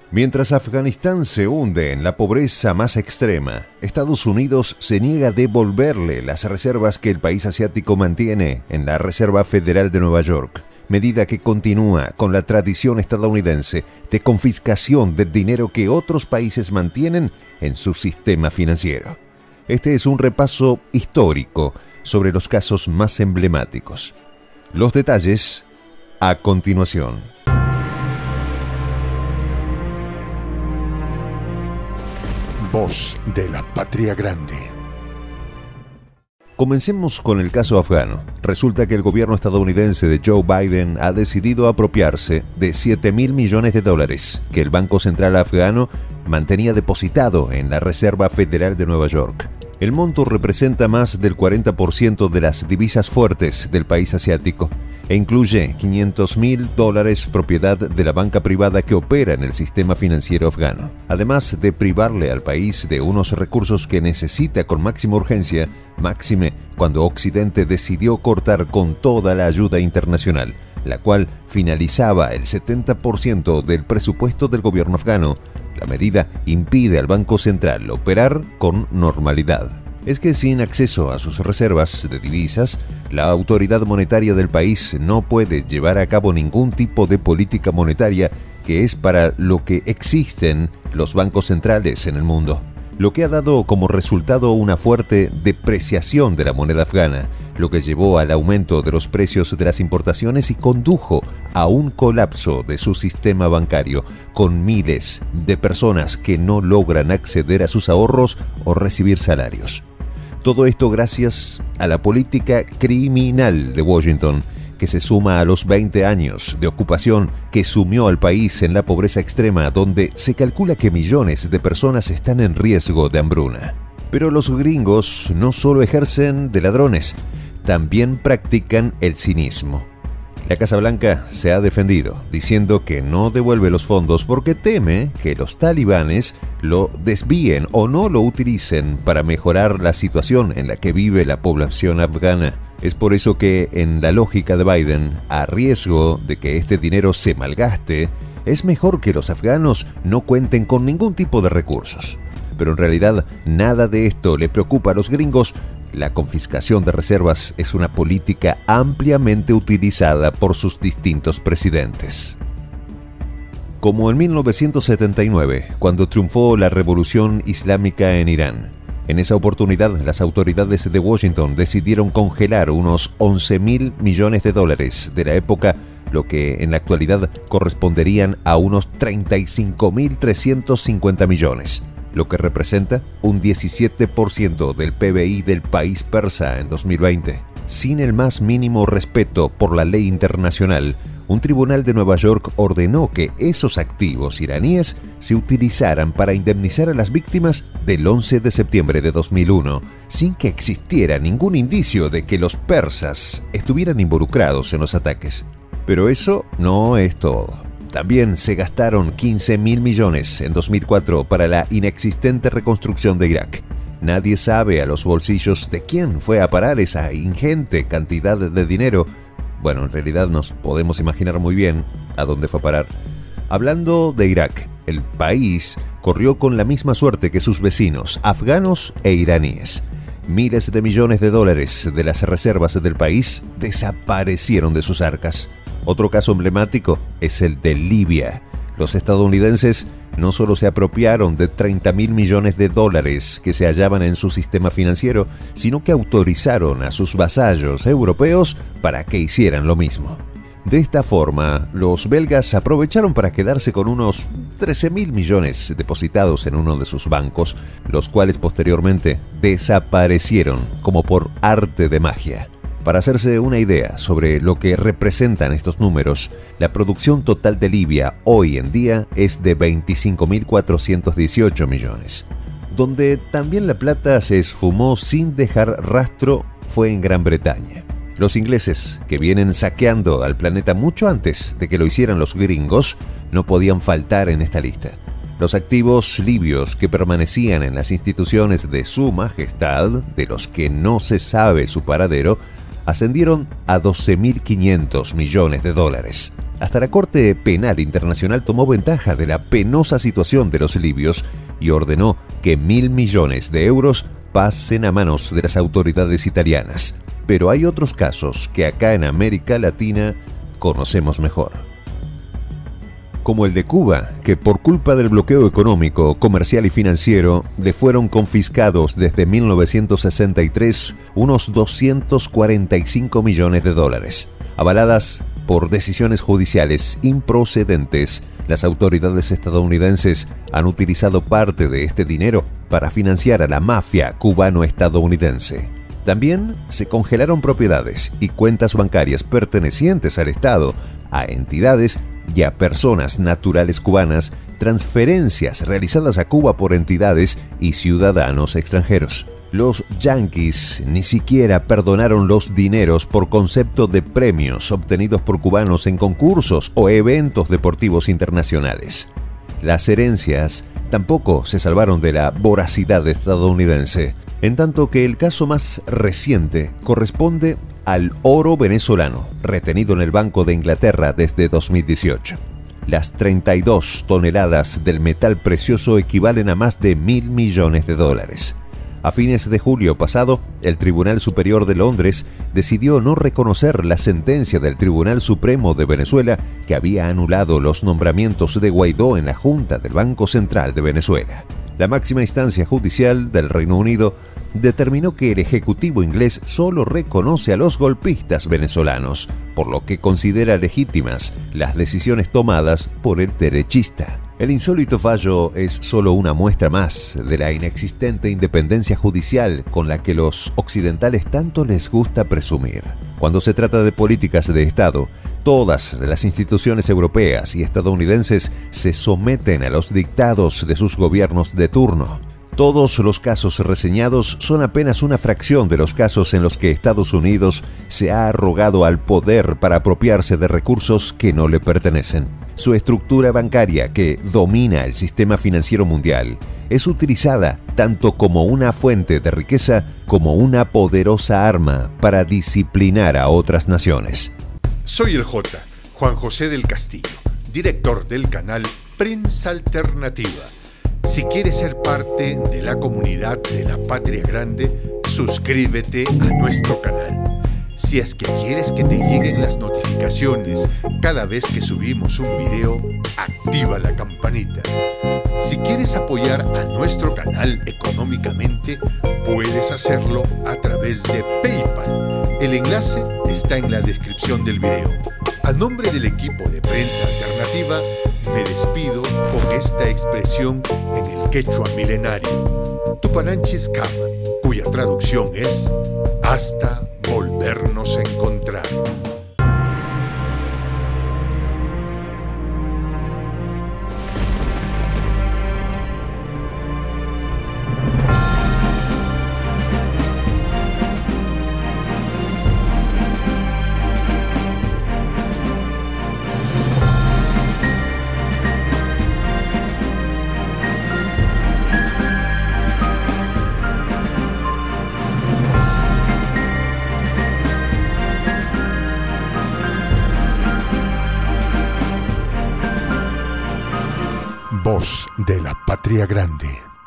Mientras Afganistán se hunde en la pobreza más extrema, Estados Unidos se niega a devolverle las reservas que el país asiático mantiene en la Reserva Federal de Nueva York, medida que continúa con la tradición estadounidense de confiscación del dinero que otros países mantienen en su sistema financiero. Este es un repaso histórico sobre los casos más emblemáticos. Los detalles a continuación. Voz de la Patria Grande. Comencemos con el caso afgano. Resulta que el gobierno estadounidense de Joe Biden ha decidido apropiarse de $7.000 millones que el Banco Central afgano mantenía depositado en la Reserva Federal de Nueva York. El monto representa más del 40% de las divisas fuertes del país asiático e incluye $500.000 propiedad de la banca privada que opera en el sistema financiero afgano, además de privarle al país de unos recursos que necesita con máxima urgencia, máxime cuando Occidente decidió cortar con toda la ayuda internacional, la cual finalizaba el 70% del presupuesto del gobierno afgano. La medida impide al Banco Central operar con normalidad. Es que sin acceso a sus reservas de divisas, la autoridad monetaria del país no puede llevar a cabo ningún tipo de política monetaria, que es para lo que existen los bancos centrales en el mundo, lo que ha dado como resultado una fuerte depreciación de la moneda afgana, lo que llevó al aumento de los precios de las importaciones y condujo a un colapso de su sistema bancario, con miles de personas que no logran acceder a sus ahorros o recibir salarios. Todo esto gracias a la política criminal de Washington, que se suma a los 20 años de ocupación que sumió al país en la pobreza extrema, donde se calcula que millones de personas están en riesgo de hambruna. Pero los gringos no solo ejercen de ladrones, también practican el cinismo. La Casa Blanca se ha defendido, diciendo que no devuelve los fondos porque teme que los talibanes lo desvíen o no lo utilicen para mejorar la situación en la que vive la población afgana. Es por eso que, en la lógica de Biden, a riesgo de que este dinero se malgaste, es mejor que los afganos no cuenten con ningún tipo de recursos. Pero en realidad nada de esto le preocupa a los gringos. La confiscación de reservas es una política ampliamente utilizada por sus distintos presidentes. Como en 1979, cuando triunfó la revolución islámica en Irán. En esa oportunidad, las autoridades de Washington decidieron congelar unos $11.000 millones de la época, lo que en la actualidad corresponderían a unos 35.350 millones. Lo que representa un 17% del PBI del país persa en 2020. Sin el más mínimo respeto por la ley internacional, un tribunal de Nueva York ordenó que esos activos iraníes se utilizaran para indemnizar a las víctimas del 11 de septiembre de 2001, sin que existiera ningún indicio de que los persas estuvieran involucrados en los ataques. Pero eso no es todo. También se gastaron $15.000 millones en 2004 para la inexistente reconstrucción de Irak. Nadie sabe a los bolsillos de quién fue a parar esa ingente cantidad de dinero. Bueno, en realidad nos podemos imaginar muy bien a dónde fue a parar. Hablando de Irak, el país corrió con la misma suerte que sus vecinos, afganos e iraníes. Miles de millones de dólares de las reservas del país desaparecieron de sus arcas. Otro caso emblemático es el de Libia. Los estadounidenses no solo se apropiaron de $30.000 millones que se hallaban en su sistema financiero, sino que autorizaron a sus vasallos europeos para que hicieran lo mismo. De esta forma, los belgas aprovecharon para quedarse con unos $13.000 millones depositados en uno de sus bancos, los cuales posteriormente desaparecieron como por arte de magia. Para hacerse una idea sobre lo que representan estos números, la producción total de Libia hoy en día es de 25.418 millones. Donde también la plata se esfumó sin dejar rastro fue en Gran Bretaña. Los ingleses, que vienen saqueando al planeta mucho antes de que lo hicieran los gringos, no podían faltar en esta lista. Los activos libios que permanecían en las instituciones de Su Majestad, de los que no se sabe su paradero, ascendieron a $12.500 millones. Hasta la Corte Penal Internacional tomó ventaja de la penosa situación de los libios y ordenó que 1.000 millones de euros pasen a manos de las autoridades italianas. Pero hay otros casos que acá en América Latina conocemos mejor. Como el de Cuba, que por culpa del bloqueo económico, comercial y financiero, le fueron confiscados desde 1963 unos 245 millones de dólares. Avaladas por decisiones judiciales improcedentes, las autoridades estadounidenses han utilizado parte de este dinero para financiar a la mafia cubano-estadounidense. También se congelaron propiedades y cuentas bancarias pertenecientes al Estado, a entidades y a personas naturales cubanas, transferencias realizadas a Cuba por entidades y ciudadanos extranjeros. Los yanquis ni siquiera perdonaron los dineros por concepto de premios obtenidos por cubanos en concursos o eventos deportivos internacionales. Las herencias tampoco se salvaron de la voracidad estadounidense, en tanto que el caso más reciente corresponde al oro venezolano, retenido en el Banco de Inglaterra desde 2018. Las 32 toneladas del metal precioso equivalen a más de 1.000 millones de dólares. A fines de julio pasado, el Tribunal Superior de Londres decidió no reconocer la sentencia del Tribunal Supremo de Venezuela que había anulado los nombramientos de Guaidó en la Junta del Banco Central de Venezuela. La máxima instancia judicial del Reino Unido determinó que el Ejecutivo inglés solo reconoce a los golpistas venezolanos, por lo que considera legítimas las decisiones tomadas por el derechista. El insólito fallo es solo una muestra más de la inexistente independencia judicial con la que los occidentales tanto les gusta presumir. Cuando se trata de políticas de Estado, todas las instituciones europeas y estadounidenses se someten a los dictados de sus gobiernos de turno. Todos los casos reseñados son apenas una fracción de los casos en los que Estados Unidos se ha arrogado al poder para apropiarse de recursos que no le pertenecen. Su estructura bancaria, que domina el sistema financiero mundial, es utilizada tanto como una fuente de riqueza como una poderosa arma para disciplinar a otras naciones. Soy el J, Juan José del Castillo, director del canal Prensa Alternativa. Si quieres ser parte de la comunidad de la Patria Grande, suscríbete a nuestro canal. Si es que quieres que te lleguen las notificaciones cada vez que subimos un video, activa la campanita. Si quieres apoyar a nuestro canal económicamente, puedes hacerlo a través de PayPal. El enlace está en la descripción del video. A nombre del equipo de Prensa Alternativa, me despido con esta expresión en el quechua milenario, Tupananchis Kama, cuya traducción es hasta volvernos a encontrar. Voz de la Patria Grande.